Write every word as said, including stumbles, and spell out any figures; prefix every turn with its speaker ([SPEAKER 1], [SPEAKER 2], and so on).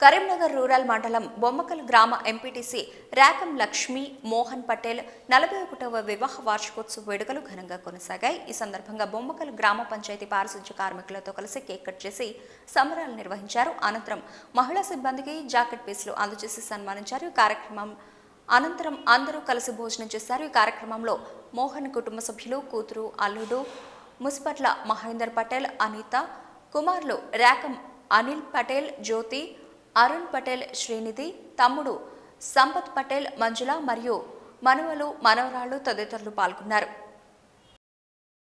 [SPEAKER 1] Karimnagar rural మండలం బొమ్మకల్ గ్రామ MPTC Rakam Lakshmi Mohan Patel నలభై ఒకటవ వివాహ వార్షికోత్సవ వేడుకలు ఘనంగా కొనసాగాయి. ఈ సందర్భంగా బొమ్మకల్ గ్రామ పంచాయతీ పారిశుధ్య కార్మికులతో కలిసి కేక్ కట్ చేసి సంబరాలు నిర్వహించారు. అనంతరం మహిళా సిబ్బందికి జాకెట్ పీసులు అందజేసి సన్మానించారు. ఈ కార్యక్రమం అనంతరం అందరూ కలిసి భోజనం చేశారు. ఈ కార్యక్రమంలో మోహన్ కుటుంబ సభ్యులు, కూతురు, అల్లుడు ముస్పట్ల మహేందర్ పటేల్, అనిత, కుమారులు రాకం అనిల్ పటేల్, జ్యోతి, అరుణ్ పటేల్, శ్రీనిధి, తమ్ముడు సంపత్ పటేల్, మంజుల మరియు మనవలు, మనవరాళ్లు తదితరులు పాల్గొన్నారు.